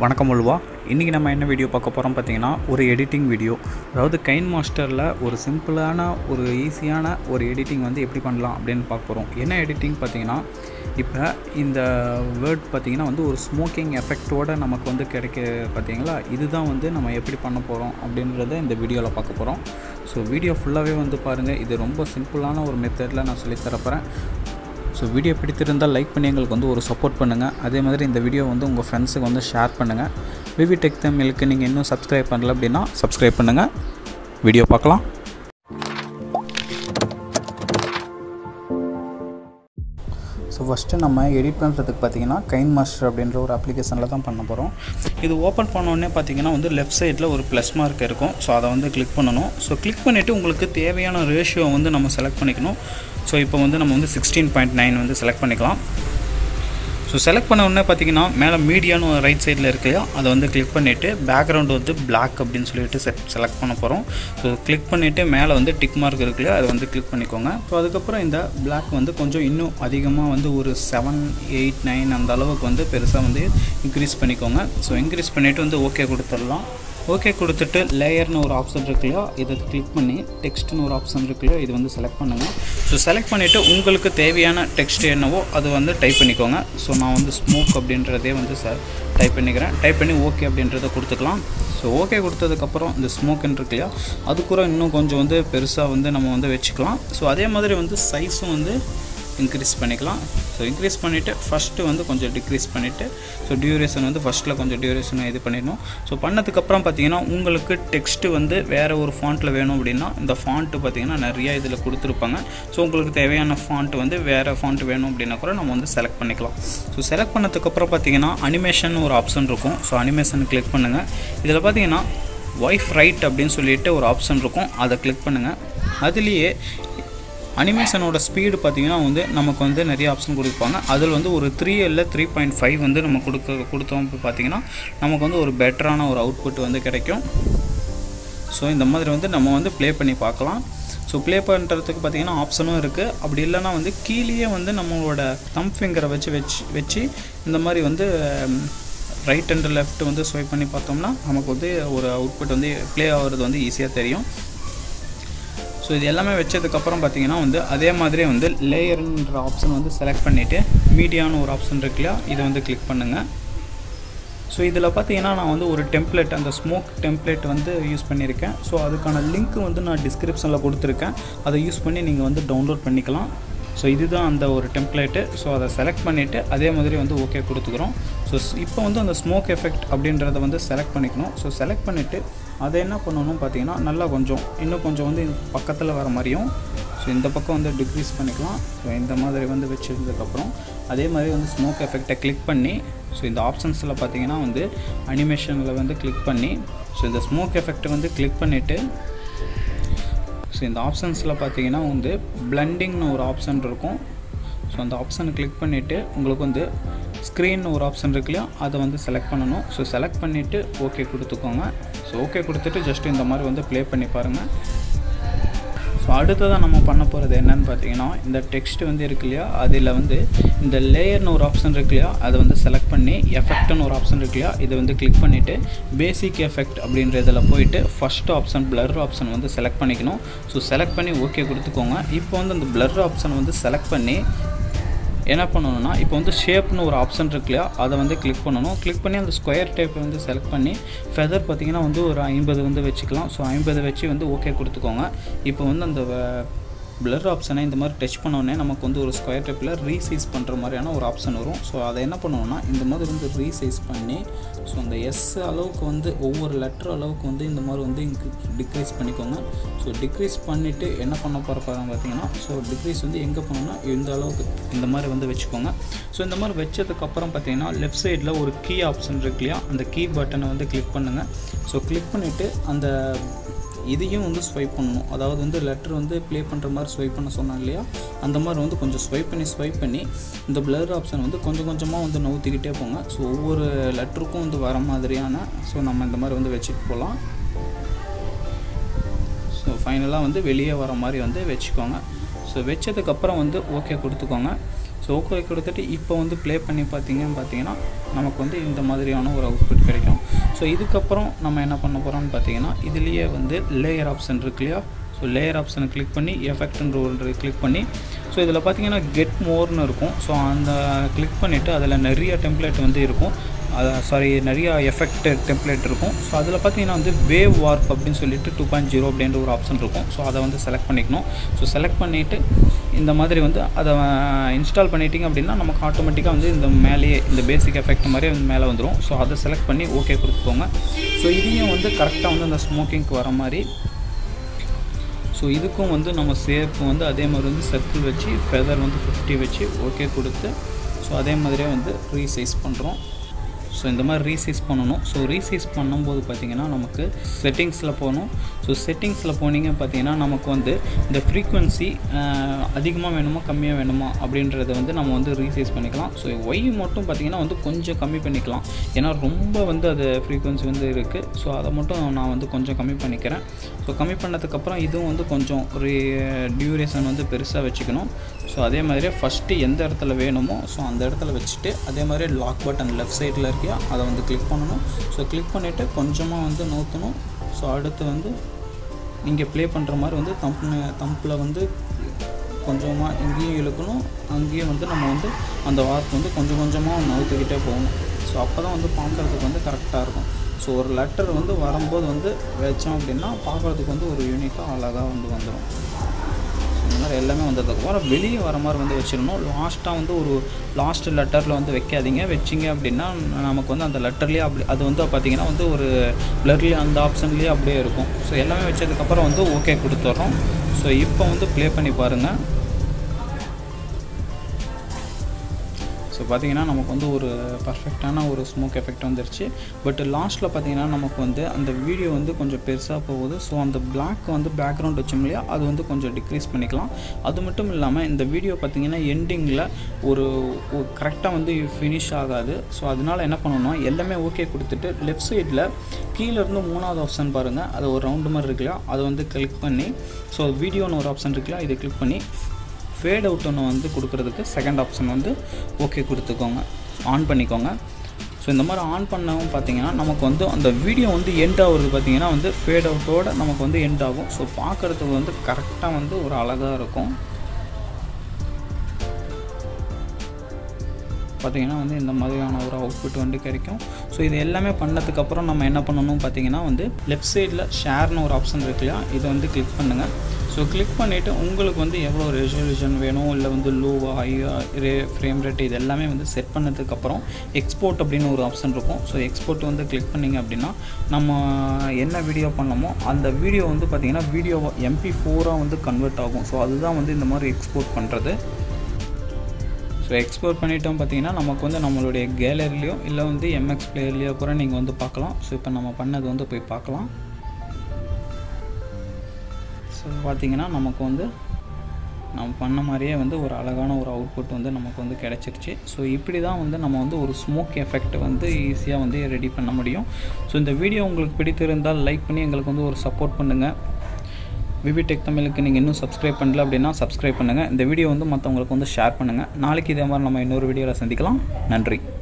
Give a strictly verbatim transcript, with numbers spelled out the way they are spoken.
வணக்கம் உல்வா. இன்றைக்கி நம்ம என்ன வீடியோ பார்க்க போகிறோம் பார்த்தீங்கன்னா, ஒரு எடிட்டிங் வீடியோ. அதாவது கைன் மாஸ்டரில் ஒரு சிம்பிளான ஒரு ஈஸியான ஒரு எடிட்டிங் வந்து எப்படி பண்ணலாம் அப்படின்னு பார்க்க போகிறோம். என்ன எடிட்டிங் பார்த்தீங்கன்னா, இப்போ இந்த வேர்ட் பார்த்திங்கன்னா வந்து ஒரு ஸ்மோக்கிங் எஃபெக்டோடு நமக்கு வந்து கிடைக்க பார்த்தீங்களா, இதுதான் வந்து நம்ம எப்படி பண்ண போகிறோம் அப்படின்றத இந்த வீடியோவில் பார்க்க போகிறோம். ஸோ வீடியோ ஃபுல்லாகவே வந்து பாருங்கள். இது ரொம்ப சிம்பிளான ஒரு மெத்தடில் நான் சொல்லித்தரப்போகிறேன். ஸோ வீடியோ பிடித்திருந்தால் லைக் பண்ணி எங்களுக்கு வந்து ஒரு சப்போர்ட் பண்ணுங்கள். அதே மாதிரி இந்த வீடியோ வந்து உங்கள் ஃப்ரெண்ட்ஸுக்கு வந்து ஷேர் பண்ணுங்கள். விவி டெக் தமிழுக்கு நீங்கள் இன்னும் சப்ஸ்கிரைப் பண்ணல அப்படின்னா சப்ஸ்கிரைப் பண்ணுங்கள். வீடியோ பார்க்கலாம். ஸோ ஃபஸ்ட்டு நம்ம எடிட் பண்ணுறதுக்கு பார்த்திங்கன்னா கைன் மாஸ்டர் அப்படின்ற ஒரு அப்ளிகேஷனில் தான் பண்ண போகிறோம். இது ஓப்பன் பண்ணோடனே பார்த்திங்கன்னா வந்து லெஃப்ட் சைடில் ஒரு ப்ளஸ் மார்க் இருக்கும். ஸோ அதை வந்து கிளிக் பண்ணணும். ஸோ கிளிக் பண்ணிவிட்டு உங்களுக்கு தேவையான ரேஷியோ வந்து நம்ம செலக்ட் பண்ணிக்கணும். ஸோ இப்போ வந்து நம்ம வந்து சிக்ஸ்டீன் பாயிண்ட் நைன் வந்து செலக்ட் பண்ணிக்கலாம். ஸோ செலக்ட் பண்ண உடனே பார்த்திங்கன்னா மேலே மீடியான்னு ரைட் சைடில் இருக்கு இல்லையா, அதை வந்து கிளிக் பண்ணிவிட்டு பேக்ரவுண்டு வந்து பிளாக் அப்படின்னு சொல்லிட்டு செட் செலக்ட் பண்ண போகிறோம். ஸோ கிளிக் பண்ணிவிட்டு மேலே வந்து டிக் மார்க் இருக்கு இல்லையா, அதை வந்து கிளிக் பண்ணிக்கோங்க. ஸோ அதுக்கப்புறம் இந்த பிளாக் வந்து கொஞ்சம் இன்னும் அதிகமாக வந்து ஒரு செவன் எயிட் நைன் அந்த அளவுக்கு வந்து பெருசாக வந்து இன்க்ரீஸ் பண்ணிக்கோங்க. ஸோ இன்க்ரீஸ் பண்ணிவிட்டு வந்து ஓகே கொடுத்துடலாம். ஓகே கொடுத்துட்டு லேயர்னு ஒரு ஆப்ஷன் இருக்கு இல்லையா, இதை கிளிக் பண்ணி டெக்ஸ்ட்னு ஒரு ஆப்ஷன் இருக்கு இல்லையா, இது வந்து செலக்ட் பண்ணுங்கள். ஸோ செலக்ட் பண்ணிவிட்டு உங்களுக்கு தேவையான டெக்ஸ்ட் என்னவோ அது வந்து டைப் பண்ணிக்கோங்க. ஸோ நான் வந்து ஸ்மோக் அப்படின்றதே வந்து ச டைப் பண்ணிக்கிறேன். டைப் பண்ணி ஓகே அப்படின்றத கொடுத்துக்கலாம். ஸோ ஓகே கொடுத்ததுக்கப்புறம் இந்த ஸ்மோக்குன்னு இருக்கு இல்லையா, அது கூட இன்னும் கொஞ்சம் வந்து பெருசாக வந்து நம்ம வந்து வச்சுக்கலாம். ஸோ அதே மாதிரி வந்து சைஸும் வந்து இன்க்ரீஸ் பண்ணிக்கலாம். ஸோ இன்க்ரீஸ் பண்ணிவிட்டு ஃபஸ்ட்டு வந்து கொஞ்சம் டிக்ரீஸ் பண்ணிவிட்டு ஸோ டியூரேஷன் வந்து ஃபஸ்ட்டில் கொஞ்சம் டியூரேஷனை இது பண்ணிடணும். ஸோ பண்ணதுக்கப்புறம் பார்த்திங்கன்னா உங்களுக்கு டெக்ஸ்ட்டு வந்து வேறு ஒரு ஃபாண்ட்டில் வேணும் அப்படின்னா இந்த ஃபாண்ட்டு பார்த்திங்கன்னா நிறையா இதில் கொடுத்துருப்பாங்க. ஸோ உங்களுக்கு தேவையான ஃபாண்ட்டு வந்து வேறு ஃபாண்ட்டு வேணும் அப்படின்னா கூட நம்ம வந்து செலக்ட் பண்ணிக்கலாம். ஸோ செலக்ட் பண்ணதுக்கப்புறம் பார்த்திங்கன்னா அனிமேஷன் ஒரு ஆப்ஷன் இருக்கும். ஸோ அனிமேஷன் கிளிக் பண்ணுங்கள். இதில் பார்த்திங்கன்னா வைஃப் ரைட் அப்படின்னு சொல்லிட்டு ஒரு ஆப்ஷன் இருக்கும், அதை கிளிக் பண்ணுங்கள். அதுலேயே அனிமேஷனோட ஸ்பீடு பார்த்திங்கன்னா வந்து நமக்கு வந்து நிறைய ஆப்ஷன் கொடுப்பாங்க. அதில் வந்து ஒரு த்ரீ இல்லை த்ரீ பாயிண்ட் ஃபைவ் வந்து நம்ம கொடுக்க கொடுத்தோம் பார்த்திங்கன்னா நமக்கு வந்து ஒரு பெட்டரான ஒரு அவுட்புட் வந்து கிடைக்கும். ஸோ இந்த மாதிரி வந்து நம்ம வந்து ப்ளே பண்ணி பார்க்கலாம். ஸோ ப்ளே பண்ணுறதுக்கு பார்த்திங்கன்னா ஆப்ஷனும் இருக்குது. அப்படி இல்லைனா வந்து கீழே வந்து நம்மளோட தம் ஃபிங்கரை வச்சு வச்சு வச்சு இந்த மாதிரி வந்து ரைட் அண்ட் லெஃப்ட் வந்து ஸ்வைப் பண்ணி பார்த்தோம்னா நமக்கு வந்து ஒரு அவுட்புட் வந்து ப்ளே ஆகிறது வந்து ஈஸியாக தெரியும். ஸோ இது எல்லாமே வச்சதுக்கப்புறம் பார்த்திங்கன்னா வந்து அதே மாதிரி வந்து லேயர்ன்ற ஆப்ஷன் வந்து செலக்ட் பண்ணிவிட்டு மீடியான்னு ஒரு ஆப்ஷன் இருக்கு இல்லையா, இதை வந்து கிளிக் பண்ணுங்கள். ஸோ இதில் பார்த்திங்கன்னா நான் வந்து ஒரு டெம்ப்ளேட், அந்த ஸ்மோக் டெம்ப்ளேட் வந்து யூஸ் பண்ணியிருக்கேன். ஸோ அதுக்கான லிங்க் வந்து நான் டிஸ்கிரிப்ஷனில் கொடுத்துருக்கேன். அதை யூஸ் பண்ணி நீங்கள் வந்து டவுன்லோட் பண்ணிக்கலாம். ஸோ இதுதான் அந்த ஒரு டெம்ப்ளேட்டு. ஸோ அதை செலக்ட் பண்ணிவிட்டு அதே மாதிரி வந்து ஓகே கொடுத்துக்கிறோம். ஸோ இப்போ வந்து அந்த ஸ்மோக் எஃபெக்ட் அப்படின்றத வந்து செலக்ட் பண்ணிக்கணும். ஸோ செலக்ட் பண்ணிவிட்டு அதை என்ன பண்ணணும் பார்த்திங்கன்னா நல்லா கொஞ்சம் இன்னும் கொஞ்சம் வந்து பக்கத்தில் வர மாதிரியும் ஸோ இந்த பக்கம் வந்து டிக்ரீஸ் பண்ணிக்கலாம். ஸோ இந்த மாதிரி வந்து வச்சுருந்ததுக்கப்புறம் அதே மாதிரி வந்து ஸ்மோக் எஃபெக்டை கிளிக் பண்ணி ஸோ இந்த ஆப்ஷன்ஸில் பார்த்திங்கன்னா வந்து அனிமேஷனில் வந்து கிளிக் பண்ணி ஸோ இந்த ஸ்மோக் எஃபெக்டை வந்து கிளிக் பண்ணிவிட்டு ஸோ இந்த ஆப்ஷன்ஸில் பார்த்திங்கன்னா வந்து பிளண்டிங்னு ஒரு ஆப்ஷன் இருக்கும். ஸோ அந்த ஆப்ஷனை கிளிக் பண்ணிவிட்டு உங்களுக்கு வந்து ஸ்க்ரீன் ஒரு ஆப்ஷன் இருக்கு இல்லையா, அதை வந்து செலக்ட் பண்ணணும். ஸோ செலக்ட் பண்ணிவிட்டு ஓகே கொடுத்துக்கோங்க. ஸோ ஓகே கொடுத்துட்டு ஜஸ்ட் இந்த மாதிரி வந்து ப்ளே பண்ணி பாருங்கள். ஸோ அடுத்ததாக நம்ம பண்ண போகிறது என்னென்னு பார்த்தீங்கன்னா, இந்த டெக்ஸ்ட் வந்து இருக்கு இல்லையா, அதில் வந்து இந்த லேயர்னு ஒரு ஆப்ஷன் இருக்கு இல்லையா, அதை வந்து செலக்ட் பண்ணி எஃபெக்ட்னு ஒரு ஆப்ஷன் இருக்கு இல்லையா, இதை வந்து கிளிக் பண்ணிவிட்டு பேசிக் எஃபெக்ட் அப்படின்ற இதில் போயிட்டு ஃபஸ்ட் ஆப்ஷன் பிளர் ஆப்ஷன் வந்து செலக்ட் பண்ணிக்கணும். ஸோ செலக்ட் பண்ணி ஓகே கொடுத்துக்கோங்க. இப்போ வந்து அந்த பிளர் ஆப்ஷன் வந்து செலக்ட் பண்ணி என்ன பண்ணணும்னா இப்போ வந்து ஷேப்னு ஒரு ஆப்ஷன் இருக்கு இல்லையா, அதை வந்து கிளிக் பண்ணணும். கிளிக் பண்ணி அந்த ஸ்கொயர் டைப்பை வந்து செலக்ட் பண்ணி ஃபெதர் பார்த்திங்கன்னா வந்து ஒரு ஐம்பது வந்து வச்சுக்கலாம். ஸோ ஐம்பது வச்சு வந்து ஓகே கொடுத்துக்கோங்க. இப்போ வந்து அந்த பிளர் ஆப்ஷனை இந்த மாதிரி டச் பண்ணோடனே நமக்கு வந்து ஒரு ஸ்கொயர் டைப்பில் ரீசைஸ் பண்ணுற மாதிரியான ஒரு ஆப்ஷன் வரும். ஸோ அதை என்ன பண்ணுவோம்னா இந்த மாதிரி வந்து ரீசைஸ் பண்ணி ஸோ அந்த எஸ் அளவுக்கு வந்து ஒவ்வொரு லெட்டர் அளவுக்கு வந்து இந்த மாதிரி வந்து இங்கு டிக்ரீஸ் பண்ணிக்கோங்க. ஸோ டிக்ரீஸ் பண்ணிவிட்டு என்ன பண்ண போகிறப்பாங்க பார்த்தீங்கன்னா ஸோ டிக்ரீஸ் வந்து எங்கே பண்ணணும்னா இந்த அளவுக்கு இந்த மாதிரி வந்து வச்சுக்கோங்க. ஸோ இந்த மாதிரி வச்சதுக்கப்புறம் பார்த்தீங்கன்னா லெஃப்ட் சைடில் ஒரு கீ ஆப்ஷன் இருக்கு இல்லையா, அந்த கீ பட்டனை வந்து கிளிக் பண்ணுங்கள். ஸோ கிளிக் பண்ணிவிட்டு அந்த இதையும் வந்து ஸ்வைப் பண்ணணும். அதாவது வந்து லெட்டர் வந்து ப்ளே பண்ணுற மாதிரி ஸ்வைப் பண்ண சொன்னாங்க இல்லையா, அந்த மாதிரி வந்து கொஞ்சம் ஸ்வைப் பண்ணி ஸ்வைப் பண்ணி இந்த பிளர் ஆப்ஷன் வந்து கொஞ்சம் கொஞ்சமாக வந்து நவுத்திக்கிட்டே போங்க. ஸோ ஒவ்வொரு லெட்டருக்கும் வந்து வர மாதிரியான ஸோ நம்ம இந்த மாதிரி வந்து வச்சுட்டு போகலாம். ஸோ ஃபைனலாக வந்து வெளியே வர மாதிரி வந்து வச்சுக்கோங்க. ஸோ வச்சதுக்கப்புறம் வந்து ஓகே கொடுத்துக்கோங்க. ஸோ ஓகே கொடுத்துட்டு இப்போ வந்து ப்ளே பண்ணி பார்த்தீங்கன்னு பார்த்தீங்கன்னா நமக்கு வந்து இந்த மாதிரியான ஒரு அவுட்புட் கிடைக்கும். ஸோ இதுக்கப்புறம் நம்ம என்ன பண்ண போகிறோம்னு பார்த்தீங்கன்னா இதுலேயே வந்து லேயர் ஆப்ஷன் இருக்கு இல்லையா, ஸோ லேயர் ஆப்ஷனை கிளிக் பண்ணி எஃபெக்ட்ன்ற ஒரு கிளிக் பண்ணி ஸோ இதில் பார்த்தீங்கன்னா கெட் மோர்னு இருக்கும். ஸோ அந்த கிளிக் பண்ணிவிட்டு அதில் நிறைய டெம்ப்ளேட் வந்து இருக்கும், அது சாரி நிறைய எஃபெக்ட் டெம்ப்ளேட் இருக்கும். ஸோ அதில் பார்த்தீங்கன்னா வந்து வேவ் வார்ப் அப்படின்னு சொல்லிட்டு டூ பாயிண்ட் ஜீரோ அப்படின்ற ஒரு ஆப்ஷன் இருக்கும். ஸோ அதை வந்து செலக்ட் பண்ணிக்கணும். ஸோ செலக்ட் பண்ணிவிட்டு இந்த மாதிரி வந்து அதை இன்ஸ்டால் பண்ணிட்டீங்க அப்படின்னா நமக்கு ஆட்டோமேட்டிக்காக வந்து இந்த மேலேயே இந்த பேசிக் எஃபெக்ட் மாதிரி வந்து மேலே வந்துடும். ஸோ அதை செலக்ட் பண்ணி ஓகே கொடுத்துக்கோங்க. ஸோ இதையும் வந்து கரெக்டாக வந்து அந்த ஸ்மோக்கிங்க்கு வர மாதிரி. ஸோ இதுக்கும் வந்து நம்ம ஷேப் வந்து அதே மாதிரி வந்து சர்க்கிள் வச்சு ஃபெதர் வந்து ஃபிஃப்டி வச்சு ஓகே கொடுத்து ஸோ அதே மாதிரியே வந்து ரீசைஸ் பண்ணுறோம். ஸோ இந்த மாதிரி ரீசைஸ் பண்ணணும். ஸோ ரீசைஸ் பண்ணும்போது பார்த்திங்கன்னா நமக்கு செட்டிங்ஸில் போகணும். ஸோ செட்டிங்ஸில் போனீங்க பார்த்தீங்கன்னா நமக்கு வந்து இந்த ஃப்ரீக்வன்சி அதிகமாக வேணுமா கம்மியாக வேணுமா அப்படின்றத வந்து நம்ம வந்து ரீசைஸ் பண்ணிக்கலாம். ஸோ ஒய் மட்டும் பார்த்திங்கன்னா வந்து கொஞ்சம் கம்மி பண்ணிக்கலாம், ஏன்னா ரொம்ப வந்து அது ஃப்ரீக்வன்சி வந்து இருக்குது. ஸோ அதை மட்டும் நான் வந்து கொஞ்சம் கம்மி பண்ணிக்கிறேன். ஸோ கம்மி பண்ணதுக்கப்புறம் இதுவும் வந்து கொஞ்சம் ஒரு டியூரேஷன் வந்து பெருசாக வச்சுக்கணும். ஸோ அதே மாதிரியே ஃபஸ்ட்டு எந்த இடத்துல வேணுமோ ஸோ அந்த இடத்துல வச்சுட்டு அதே மாதிரி லாக் பட்டன் லெஃப்ட் சைடில் இருக்கியா அதை வந்து கிளிக் பண்ணணும். ஸோ கிளிக் பண்ணிவிட்டு கொஞ்சமாக வந்து நோக்கணும். ஸோ அடுத்து வந்து நீங்கள் ப்ளே பண்ணுற மாதிரி வந்து தம்ப் தம்பில் வந்து கொஞ்சமாக இங்கேயும் இழுக்கணும், அங்கேயும் வந்து நம்ம வந்து அந்த வார்த்தை வந்து கொஞ்சம் கொஞ்சமாக நவுத்துக்கிட்டே போகணும். ஸோ அப்போ தான் வந்து பார்க்குறதுக்கு வந்து கரெக்டாக இருக்கும். ஸோ ஒரு லெட்டர் வந்து வரும்போது வந்து வச்சோம் அப்படின்னா பார்க்குறதுக்கு வந்து ஒரு யூனிக்காக அழகாக வந்து வந்துடும். இந்த மாதிரி எல்லாமே வந்ததுக்கப்புறம் வெளியே வர மாதிரி வந்து வச்சிடணும். லாஸ்ட்டாக வந்து ஒரு லாஸ்ட் லெட்டரில் வந்து வைக்காதீங்க. வச்சிங்க அப்படின்னா நமக்கு வந்து அந்த லெட்டர்லேயே அப்படி அது வந்து பார்த்திங்கன்னா வந்து ஒரு பிளர்லேயே அந்த ஆப்ஷன்லேயே அப்படியே இருக்கும். ஸோ எல்லாமே வச்சதுக்கப்புறம் வந்து ஓகே கொடுத்துட்றோம். ஸோ இப்போ வந்து ப்ளே பண்ணி பாருங்கள். ஸோ பார்த்திங்கன்னா நமக்கு வந்து ஒரு பர்ஃபெக்டான ஒரு ஸ்மோக் எஃபெக்ட் வந்துருச்சு. பட் லாஸ்ட்டில் பார்த்திங்கன்னா நமக்கு வந்து அந்த வீடியோ வந்து கொஞ்சம் பெருசாக போகுது. ஸோ அந்த பிளாக் வந்து பேக்ரவுண்ட் வச்சோம் இல்லையா, அது வந்து கொஞ்சம் டிக்ரீஸ் பண்ணிக்கலாம். அது மட்டும் இல்லாமல் இந்த வீடியோ பார்த்திங்கன்னா எண்டிங்கில் ஒரு கரெக்டாக வந்து ஃபினிஷ் ஆகாது. ஸோ அதனால் என்ன பண்ணணும்னா எல்லாமே ஓகே கொடுத்துட்டு லெஃப்ட் சைடில் கீழேருந்து மூணாவது ஆப்ஷன் பாருங்கள், அது ஒரு ரவுண்டு மாதிரி இருக்குல்லையா, அதை வந்து கிளிக் பண்ணி ஸோ வீடியோன்னு ஒரு ஆப்ஷன் இருக்குல்லையா, இதை கிளிக் பண்ணி ஃபேட் அவுட் ஒன்று வந்து கொடுக்குறதுக்கு செகண்ட் ஆப்ஷன் வந்து ஓகே கொடுத்துக்கோங்க, ஆன் பண்ணிக்கோங்க. ஸோ இந்த மாதிரி ஆன் பண்ணவும் பார்த்தீங்கன்னா நமக்கு வந்து அந்த வீடியோ வந்து எண்ட் ஆகுறது பார்த்திங்கன்னா வந்து ஃபேட் அவுட்டோடு நமக்கு வந்து எண்ட் ஆகும். ஸோ பார்க்குறதுக்கு வந்து கரெக்டாக வந்து ஒரு அழகாக இருக்கும். பார்த்திங்கன்னா வந்து இந்த மாதிரியான ஒரு அவுட்புட் வந்து கிடைக்கும். ஸோ இது எல்லாமே பண்ணதுக்கப்புறம் நம்ம என்ன பண்ணணும் பார்த்திங்கன்னா வந்து லெஃப்ட் சைடில் ஷேர்னு ஒரு ஆப்ஷன் இருக்கு இல்லையா, இதை வந்து கிளிக் பண்ணுங்கள். ஸோ கிளிக் பண்ணிவிட்டு உங்களுக்கு வந்து எவ்வளோ ரெசல்யூஷன் வேணும் இல்லை வந்து லோவா ஹையா ரே ஃப்ரேம் ரேட் இது எல்லாமே வந்து செட் பண்ணதுக்கப்புறம் எக்ஸ்போர்ட் அப்படின்னு ஒரு ஆப்ஷன் இருக்கும். ஸோ எக்ஸ்போர்ட் வந்து கிளிக் பண்ணிங்க அப்படின்னா நம்ம என்ன வீடியோ பண்ணோமோ அந்த வீடியோ வந்து பார்த்திங்கன்னா வீடியோ எம்பி ஃபோராக வந்து கன்வெர்ட் ஆகும். ஸோ அதுதான் வந்து இந்த மாதிரி எக்ஸ்போர்ட் பண்ணுறது. ஸோ எக்ஸ்போர்ட் பண்ணிட்டோம் பார்த்திங்கன்னா நமக்கு வந்து நம்மளுடைய கேலரிலையோ இல்லை வந்து எம்எக்ஸ் பிளேயர்லேயோ கூட நீங்கள் வந்து பார்க்கலாம். ஸோ இப்போ நம்ம பண்ணது வந்து போய் பார்க்கலாம். ஸோ பார்த்திங்கன்னா நமக்கு வந்து நம்ம பண்ண மாதிரியே வந்து ஒரு அழகான ஒரு அவுட்புட் வந்து நமக்கு வந்து கிடச்சிருச்சு. ஸோ இப்படி தான் வந்து நம்ம வந்து ஒரு ஸ்மோக் எஃபெக்ட் வந்து ஈஸியாக வந்து ரெடி பண்ண முடியும். ஸோ இந்த வீடியோ உங்களுக்கு பிடித்திருந்தால் லைக் பண்ணி எங்களுக்கு வந்து ஒரு சப்போர்ட் பண்ணுங்கள். விவி டெக் தமிழுக்கு நீங்கள் இன்னும் சப்ஸ்கிரைப் பண்ணல அப்படின்னா சப்ஸ்கிரைப் பண்ணுங்கள். இந்த வீடியோ வந்து மற்றவங்களுக்கு வந்து ஷேர் பண்ணுங்கள். நாளைக்கு இதே மாதிரி நம்ம இன்னொரு வீடியோவில் சந்திக்கலாம். நன்றி.